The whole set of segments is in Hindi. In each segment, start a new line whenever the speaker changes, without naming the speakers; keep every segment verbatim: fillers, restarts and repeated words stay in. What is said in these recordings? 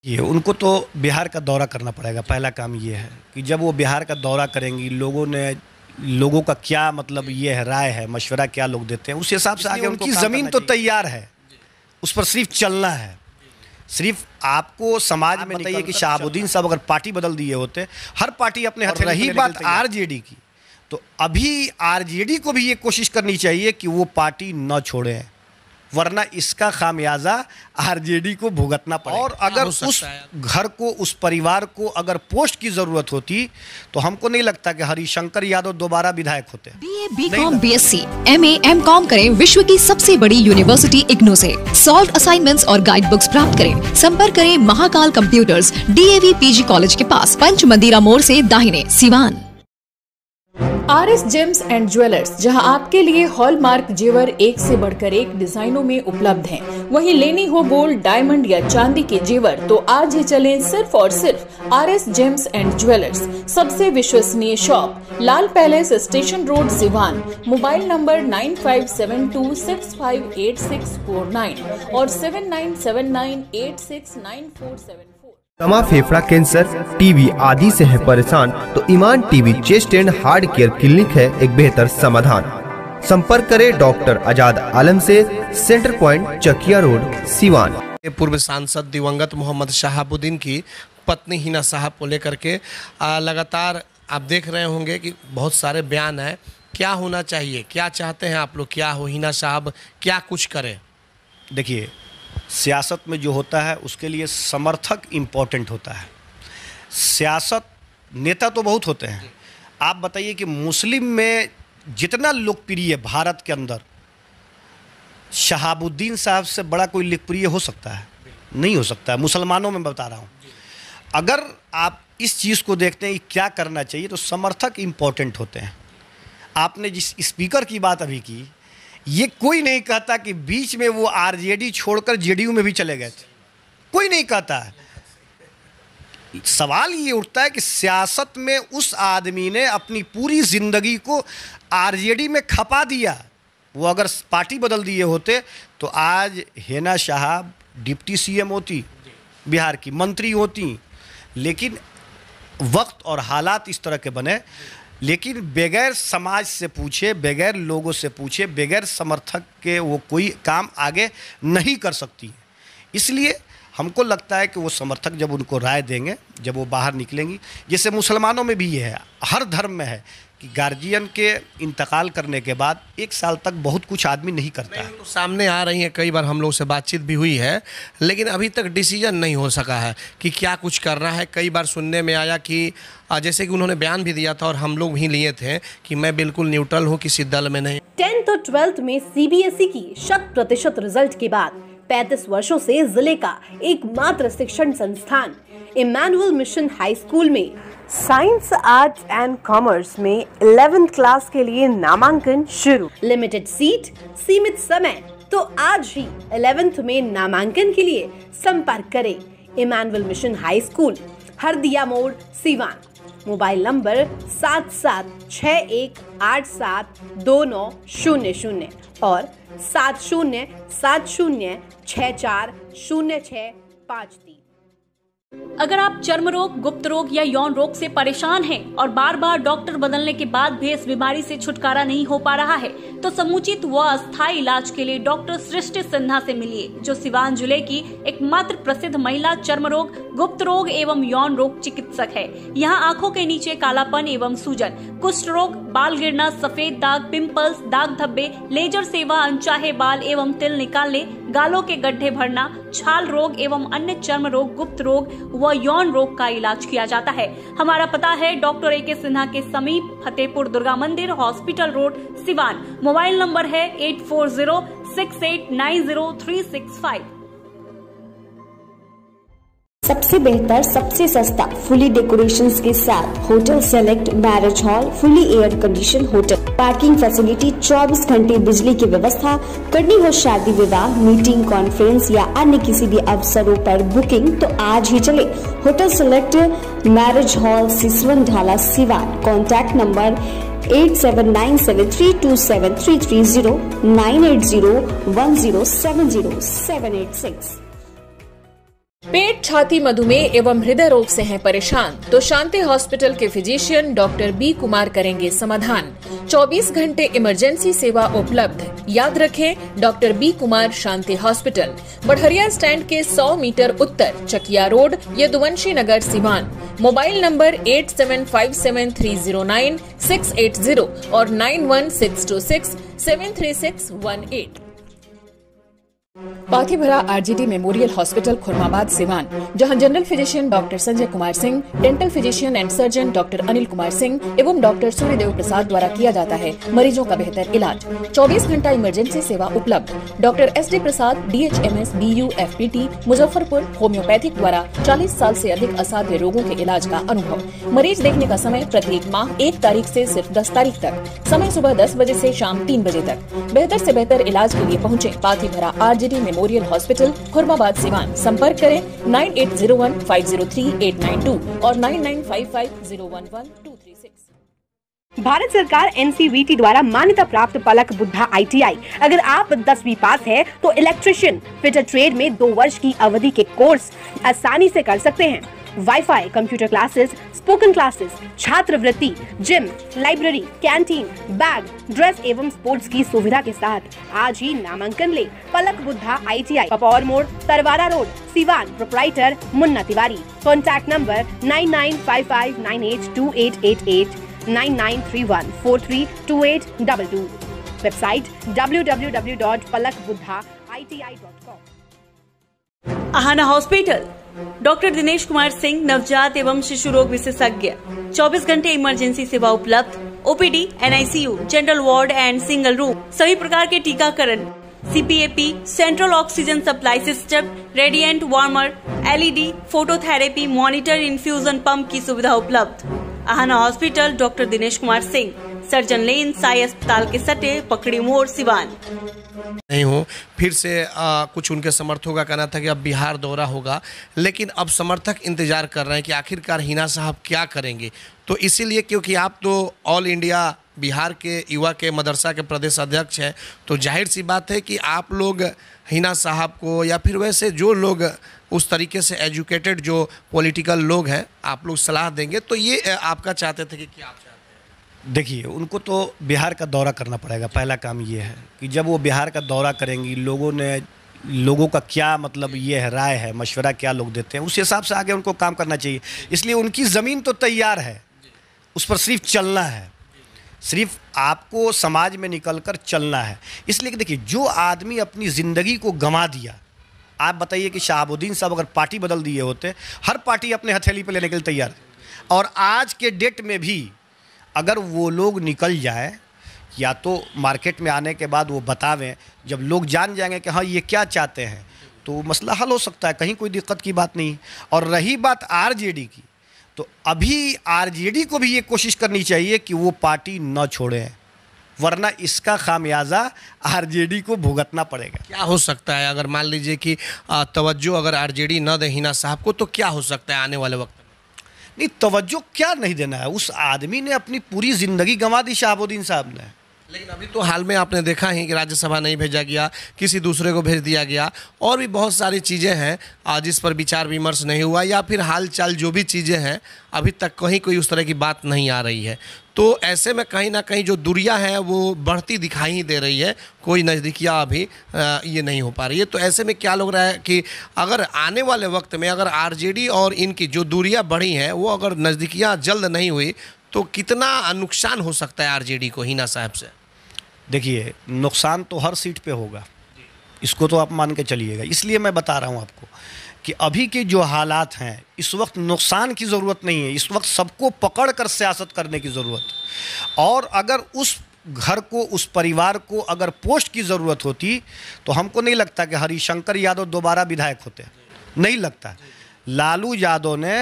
ये उनको तो बिहार का दौरा करना पड़ेगा। पहला काम ये है कि जब वो बिहार का दौरा करेंगी, लोगों ने लोगों का क्या मतलब ये है, राय है, मशवरा क्या लोग देते हैं, उस हिसाब से आगे उनकी ज़मीन तो तैयार है, उस पर सिर्फ चलना है। सिर्फ आपको समाज में बताइए कि शहाबुद्दीन साहब अगर पार्टी बदल दिए होते, हर पार्टी अपने हथ। रही बात आरजेडी की, तो अभी आरजेडी को भी ये कोशिश करनी चाहिए कि वो पार्टी न छोड़े, वरना इसका खामियाजा आरजेडी को भुगतना पड़ेगा। और अगर उस घर को, उस परिवार को अगर पोस्ट की जरूरत होती तो हमको नहीं लगता कि हरिशंकर यादव दोबारा विधायक होते।
BA, BCom, BSc, MA, MCom करें विश्व की सबसे बड़ी यूनिवर्सिटी इग्नू से। सॉल्व असाइनमेंट्स और गाइड बुक्स प्राप्त करें। संपर्क करें Mahakal computers, DAV PG college के पास, पंच मंदिरा मोड़ से दाहिने, Siwan.
R S gems and jewellers, जहां आपके लिए हॉलमार्क जेवर एक से बढ़कर एक डिजाइनों में उपलब्ध हैं। वहीं लेनी हो गोल्ड, डायमंड या चांदी के जेवर, तो आज ही चलें सिर्फ और सिर्फ R S gems and jewellers. सबसे विश्वसनीय shop, Lal palace, station road, Siwan. Mobile number nine five seven two six five eight six four nine और seven nine seven nine eight six nine four seven four.
दमा, फेफड़ा कैंसर, टीबी आदि से है परेशान तो Iman TB chest and heart care clinic है एक बेहतर समाधान। संपर्क करें डॉक्टर आजाद आलम से, centre point, Chakiya road, Siwan.
पूर्व सांसद दिवंगत मोहम्मद शहाबुद्दीन की पत्नी हिना साहब को लेकर के लगातार आप देख रहे होंगे कि बहुत सारे बयान हैं। क्या होना चाहिए, क्या चाहते हैं आप लोग, क्या हो, हिना साहब क्या कुछ करें?
देखिए, सियासत में जो होता है उसके लिए समर्थक इम्पोर्टेंट होता है। सियासत नेता तो बहुत होते हैं। आप बताइए कि मुस्लिम में जितना लोकप्रिय भारत के अंदर शहाबुद्दीन साहब से बड़ा कोई लोकप्रिय हो सकता है? नहीं हो सकता है। मुसलमानों में बता रहा हूँ। अगर आप इस चीज़ को देखते हैं कि क्या करना चाहिए, तो समर्थक इम्पोर्टेंट होते हैं। आपने जिस स्पीकर की बात अभी की, ये कोई नहीं कहता कि बीच में वो आरजेडी छोड़कर जेडीयू में भी चले गए थे, कोई नहीं कहता है। सवाल ये उठता है कि सियासत में उस आदमी ने अपनी पूरी ज़िंदगी को आरजेडी में खपा दिया। वो अगर पार्टी बदल दिए होते तो आज हिना साहब डिप्टी सीएम होती, बिहार की मंत्री होती। लेकिन वक्त और हालात इस तरह के बने। लेकिन बगैर समाज से पूछे, बगैर लोगों से पूछे, बगैर समर्थक के वो कोई काम आगे नहीं कर सकती। इसलिए हमको लगता है कि वो समर्थक जब उनको राय देंगे, जब वो बाहर निकलेंगी, जैसे मुसलमानों में भी ये है, हर धर्म में है कि गार्जियन के इंतकाल करने के बाद एक साल तक बहुत कुछ आदमी नहीं करता है।
तो सामने आ रही है, कई बार हम लोग से बातचीत भी हुई है, लेकिन अभी तक डिसीजन नहीं हो सका है कि क्या कुछ करना है। कई बार सुनने में आया कि जैसे कि उन्होंने बयान भी दिया था और हम लोग भी लिए थे कि मैं बिल्कुल न्यूट्रल हूँ, किसी दल में नहीं।
टेंथ और ट्वेल्थ में सीबीएसई की शत प्रतिशत रिजल्ट के बाद पैंतीस वर्षों से जिले का एकमात्र शिक्षण संस्थान इमैनुअल मिशन हाई स्कूल में साइंस, आर्ट्स एंड कॉमर्स में इलेवेंथ क्लास के लिए नामांकन शुरू। लिमिटेड सीट, सीमित समय, तो आज ही इलेवेंथ में नामांकन के लिए संपर्क करें Emmanuel mission high school, Hardiya मोड़, सिवान। मोबाइल नंबर सात सात छः एक आठ सात दो नौ शून्य शून्य और सात शून्य सात शून्य छः चार शून्य छः पाँच तीन।
अगर आप चर्म रोग, गुप्त रोग या यौन रोग से परेशान हैं और बार बार डॉक्टर बदलने के बाद भी इस बीमारी से छुटकारा नहीं हो पा रहा है, तो समुचित व अस्थायी इलाज के लिए डॉक्टर सृष्टि सिन्हा से मिलिए, जो सिवान जिले की एकमात्र प्रसिद्ध महिला चर्म रोग, गुप्त रोग एवं यौन रोग चिकित्सक है। यहाँ आंखों के नीचे कालापन एवं सूजन, कुष्ठ रोग, बाल गिरना, सफेद दाग, पिंपल्स, दाग धब्बे, लेजर सेवा, अनचाहे बाल एवं तिल निकालने, गालों के गड्ढे भरना, छाल रोग एवं अन्य चर्म रोग, गुप्त रोग व यौन रोग का इलाज किया जाता है। हमारा पता है डॉक्टर ए के सिन्हा के समीप, फतेहपुर दुर्गा मंदिर, hospital road, Siwan. Mobile number है eight four zero six eight nine zero three six five.
सबसे बेहतर, सबसे सस्ता, फुली डेकोरेशंस के साथ hotel select marriage hall, fully air condition hotel, parking facility, चौबीस घंटे बिजली की व्यवस्था। करनी हो शादी विवाह, मीटिंग, कॉन्फ्रेंस या अन्य किसी भी अवसरों पर बुकिंग, तो आज ही चले hotel select marriage hall, Siswan Dhala, Siwan. Contact number eight seven nine seven three two seven three three zero, nine eight zero one zero seven zero seven eight six.
पेट छाती मधुमेह एवं हृदय रोग से हैं परेशान तो शांति हॉस्पिटल के फिजिशियन डॉक्टर बी कुमार करेंगे समाधान। चौबीस घंटे इमरजेंसी सेवा उपलब्ध। याद रखें, doctor B Kumar Shanti hospital, Barharia stand के सौ मीटर उत्तर, Chakiya road, Yaduvanshi Nagar, Siwan. Mobile number eight seven five seven three zero nine six eight zero और nine one six two six seven three six one eight. Pathibhara RGD memorial hospital, Khurmabad, Siwan, जहां general physician doctor Sanjay Kumar Singh, dental physician and surgeon doctor Anil Kumar Singh एवं डॉक्टर सूर्यदेव प्रसाद द्वारा किया जाता है मरीजों का बेहतर इलाज। चौबीस घंटा इमरजेंसी सेवा उपलब्ध। Doctor S D Prasad, D H M S, B U F P T, Muzaffarpur, homeopathic द्वारा चालीस साल से अधिक असाध्य रोगों के इलाज का अनुभव। मरीज देखने का समय प्रत्येक माह एक तारीख से सिर्फ दस तारीख तक। समय सुबह दस बजे से शाम तीन बजे तक। बेहतर से बेहतर इलाज के लिए पहुँचे Pathibhara RGD memorial hospital, Khurmabad, Siwan. संपर्क करें nine eight zero one five zero three eight nine two और nine nine five five zero one one two three six.
Bharat सरकार एन सी वी टी द्वारा मान्यता प्राप्त पलक बुद्धा आई टी आई। अगर आप दसवीं पास है तो इलेक्ट्रिशियन फिटर ट्रेड में दो वर्ष की अवधि के कोर्स आसानी से कर सकते हैं। Wifi, computer classes, spoken classes, छात्रवृत्ति, gym, library, canteen, bag, dress एवं स्पोर्ट्स की सुविधा के साथ आज ही नामांकन ले। Palak Buddha I T I, Papaur मोड़, Tarwara road, Siwan. Proprietor Munna Tiwari. Contact number nine nine five five nine eight two eight eight eight nine nine three one four three two eight double two. Website W W W dot Palak Buddha I T I dot com.
Aahana hospital, doctor Dinesh Kumar Singh, नवजात एवं शिशु रोग विशेषज्ञ। चौबीस घंटे इमरजेंसी सेवा उपलब्ध। OPD, N I C U, general ward and single room. सभी प्रकार के टीकाकरण, C P A P, central oxygen supply system, radiant warmer, L E D, phototherapy, monitor, infusion pump की सुविधा उपलब्ध। Aahana hospital, doctor Dinesh Kumar Singh, surgeon lane, Sai अस्पताल के सटे, पकड़ी मोड़, सिवान।
नहीं हूँ फिर से आ, कुछ उनके समर्थकों का कहना था कि अब बिहार दौरा होगा, लेकिन अब समर्थक इंतजार कर रहे हैं कि आखिरकार हिना साहब क्या करेंगे। तो इसीलिए, क्योंकि आप तो ऑल इंडिया बिहार के युवा के मदरसा के प्रदेश अध्यक्ष हैं, तो जाहिर सी बात है कि आप लोग हिना साहब को या फिर वैसे जो लोग उस तरीके से एजुकेटेड जो पॉलिटिकल लोग हैं, आप लोग सलाह देंगे। तो ये आपका चाहते थे कि क्या आप चाहते हैं?
देखिए, उनको तो बिहार का दौरा करना पड़ेगा। पहला काम ये है कि जब वो बिहार का दौरा करेंगी, लोगों ने लोगों का क्या मतलब ये है, राय है, मशवरा क्या लोग देते हैं, उस हिसाब से आगे उनको काम करना चाहिए। इसलिए उनकी ज़मीन तो तैयार है, उस पर सिर्फ चलना है, सिर्फ आपको समाज में निकलकर चलना है। इसलिए कि देखिए, जो आदमी अपनी ज़िंदगी को गंवा दिया, आप बताइए कि शहाबुद्दीन साहब अगर पार्टी बदल दिए होते, हर पार्टी अपने हथेली पे लेने के लिए तैयार है। और आज के डेट में भी अगर वो लोग निकल जाए, या तो मार्केट में आने के बाद वो बतावें, जब लोग जान जाएंगे कि हाँ ये क्या चाहते हैं, तो मसला हल हो सकता है, कहीं कोई दिक्कत की बात नहीं। और रही बात आरजेडी की, तो अभी आरजेडी को भी ये कोशिश करनी चाहिए कि वो पार्टी न छोड़ें, वरना इसका खामियाजा आरजेडी को भुगतना पड़ेगा।
क्या हो सकता है अगर मान लीजिए कि तवज्जो अगर आरजेडी न दे हिना साहब को, तो क्या हो सकता है आने वाले वक्त में?
नहीं, तवज्जो क्या नहीं देना है, उस आदमी ने अपनी पूरी ज़िंदगी गंवा दी, शहाबुद्दीन साहब ने।
लेकिन अभी तो हाल में आपने देखा ही कि राज्यसभा नहीं भेजा गया, किसी दूसरे को भेज दिया गया, और भी बहुत सारी चीज़ें हैं जिस पर विचार विमर्श नहीं हुआ, या फिर हाल चाल जो भी चीज़ें हैं अभी तक कहीं कोई उस तरह की बात नहीं आ रही है। तो ऐसे में कहीं ना कहीं जो दूरियां हैं वो बढ़ती दिखाई ही दे रही है, कोई नज़दीकियाँ अभी ये नहीं हो पा रही है। तो ऐसे में क्या लग रहा है कि अगर आने वाले वक्त में अगर आरजेडी और इनकी जो दूरियां बढ़ी हैं वो अगर नज़दीकियाँ जल्द नहीं हुई, तो कितना नुकसान हो सकता है आरजेडी को हिना साहब से?
देखिए, नुकसान तो हर सीट पे होगा, इसको तो आप मान के चलिएगा। इसलिए मैं बता रहा हूँ आपको कि अभी के जो हालात हैं, इस वक्त नुकसान की ज़रूरत नहीं है, इस वक्त सबको पकड़ कर सियासत करने की ज़रूरत है। और अगर उस घर को, उस परिवार को अगर पोस्ट की ज़रूरत होती, तो हमको नहीं लगता कि हरिशंकर यादव दोबारा विधायक होते, नहीं लगता। लालू यादव ने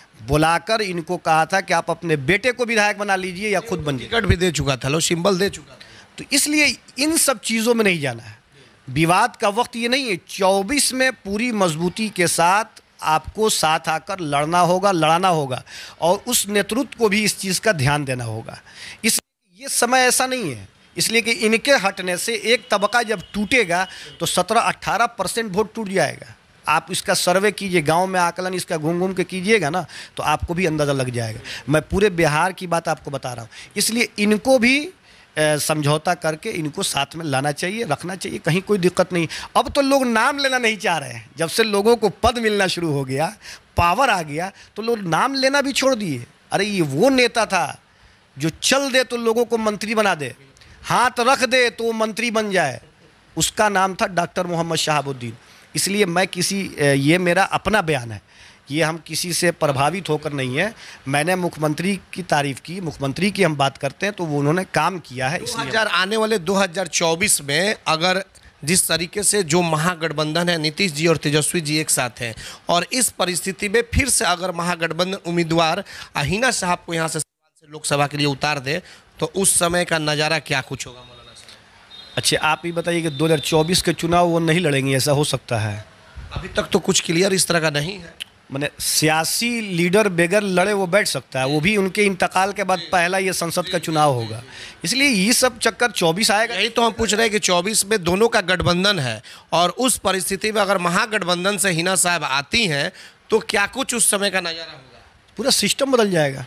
बुलाकर इनको कहा था कि आप अपने बेटे को विधायक बना लीजिए या खुद बन जाइए।
टिकट भी दे चुका था, लो सिंबल दे चुका था।
तो इसलिए इन सब चीज़ों में नहीं जाना है, विवाद का वक्त ये नहीं है। चौबीस में पूरी मजबूती के साथ आपको साथ आकर लड़ना होगा, लड़ाना होगा, और उस नेतृत्व को भी इस चीज़ का ध्यान देना होगा। इसलिए ये समय ऐसा नहीं है, इसलिए कि इनके हटने से एक तबका जब टूटेगा तो सत्रह अट्ठारह परसेंट वोट टूट जाएगा। आप इसका सर्वे कीजिए, गांव में आकलन इसका घूम घूम के कीजिएगा ना, तो आपको भी अंदाज़ा लग जाएगा। मैं पूरे बिहार की बात आपको बता रहा हूँ, इसलिए इनको भी समझौता करके इनको साथ में लाना चाहिए, रखना चाहिए, कहीं कोई दिक्कत नहीं। अब तो लोग नाम लेना नहीं चाह रहे हैं, जब से लोगों को पद मिलना शुरू हो गया, पावर आ गया, तो लोग नाम लेना भी छोड़ दिए। अरे ये वो नेता था जो चल दे तो लोगों को मंत्री बना दे, हाथ रख दे तो वो मंत्री बन जाए, उसका नाम था डॉक्टर मोहम्मद शहाबुद्दीन। इसलिए मैं किसी, ये मेरा अपना बयान है, ये हम किसी से प्रभावित होकर नहीं है। मैंने मुख्यमंत्री की तारीफ़ की, मुख्यमंत्री की हम बात करते हैं तो वो उन्होंने काम किया है।
इसलिए आने वाले दो हज़ार चौबीस में अगर जिस तरीके से जो महागठबंधन है, नीतीश जी और तेजस्वी जी एक साथ हैं, और इस परिस्थिति में फिर से अगर महागठबंधन उम्मीदवार हिना साहब को यहाँ से लोकसभा के लिए उतार दे, तो उस समय का नज़ारा क्या कुछ होगा मौलाना साहब?
अच्छा, आप ये बताइए कि दो हज़ार चौबीस के चुनाव वो नहीं लड़ेंगे, ऐसा हो सकता है?
अभी तक तो कुछ क्लियर इस तरह का नहीं है।
मैंने सियासी लीडर बगैर लड़े वो बैठ सकता है, वो भी उनके इंतकाल के बाद पहला ये संसद का चुनाव होगा, इसलिए ये सब चक्कर चौबीस आएगा।
यही तो हम पूछ रहे हैं कि चौबीस में दोनों का गठबंधन है, और उस परिस्थिति में अगर महागठबंधन से हिना साहब आती हैं तो क्या कुछ उस समय का नज़ारा होगा?
पूरा सिस्टम बदल जाएगा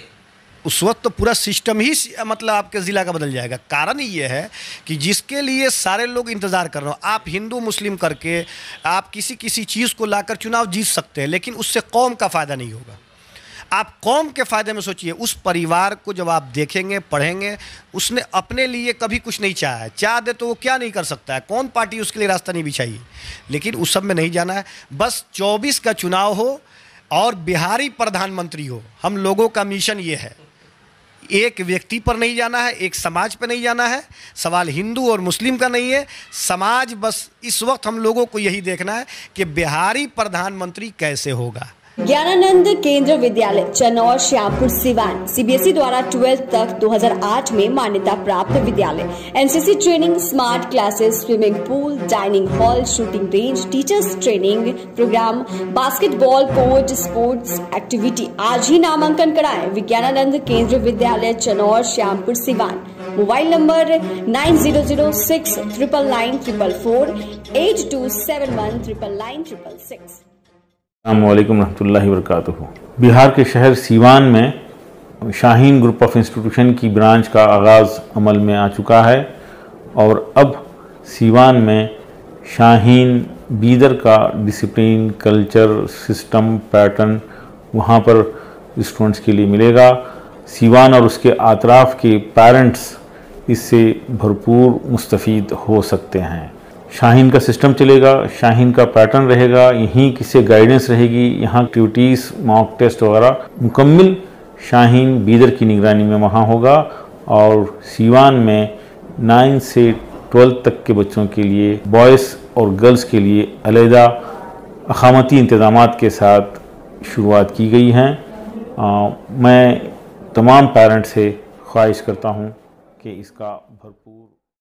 उस वक्त, तो पूरा सिस्टम ही मतलब आपके ज़िला का बदल जाएगा। कारण ये है कि जिसके लिए सारे लोग इंतज़ार कर रहे हो, आप हिंदू मुस्लिम करके आप किसी किसी चीज़ को लाकर चुनाव जीत सकते हैं, लेकिन उससे कौम का फ़ायदा नहीं होगा। आप कौम के फ़ायदे में सोचिए, उस परिवार को जब आप देखेंगे, पढ़ेंगे, उसने अपने लिए कभी कुछ नहीं चाहा है, चाह दे तो वो क्या नहीं कर सकता है, कौन पार्टी उसके लिए रास्ता नहीं बिछाई, लेकिन उस सब में नहीं जाना है। बस चौबीस का चुनाव हो और बिहारी प्रधानमंत्री हो, हम लोगों का मिशन ये है। एक व्यक्ति पर नहीं जाना है, एक समाज पर नहीं जाना है, सवाल हिंदू और मुस्लिम का नहीं है, समाज, बस इस वक्त हम लोगों को यही देखना है कि बिहारी प्रधानमंत्री कैसे होगा।
ज्ञानानंद केंद्र विद्यालय चनौर श्यामपुर सिवान सीबीएसई द्वारा ट्वेल्थ तक दो हज़ार आठ में मान्यता प्राप्त विद्यालय। NCC training, smart classes, swimming pool, dining hall, shooting range, teachers training programme, basketball court, sports activity. आज ही नामांकन कराएं। Vigyananand Kendra Vidyalaya Chanaur Shyampur Siwan. Mobile number nine zero zero six triple nine triple four eight two seven one triple nine triple six.
अस्सलामुअलैकुम रहमतुल्लाहि वबरकातुहू। बिहार के शहर सीवान में शाहीन ग्रुप ऑफ इंस्टीट्यूशन की ब्रांच का आगाज़ अमल में आ चुका है, और अब सीवान में शाहीन बीदर का डिसिप्लिन, कल्चर, सिस्टम, पैटर्न वहाँ पर स्टूडेंट्स के लिए मिलेगा। सीवान और उसके आतराफ़ के पेरेंट्स इससे भरपूर मुस्तफ़ीद हो सकते हैं। शाहीन का सिस्टम चलेगा, शाहीन का पैटर्न रहेगा, यहीं किससे गाइडेंस रहेगी, यहाँ एक्टिविटीज़, मॉक टेस्ट वगैरह मुकम्मल शाहीन बीदर की निगरानी में वहाँ होगा। और सीवान में नाइन से ट्वेल्थ तक के बच्चों के लिए, बॉयज़ और गर्ल्स के लिए अलहदा अक़ामती इंतज़ामात के साथ शुरुआत की गई हैं। मैं तमाम पेरेंट्स से ख्वाहिश करता हूँ कि इसका भरपूर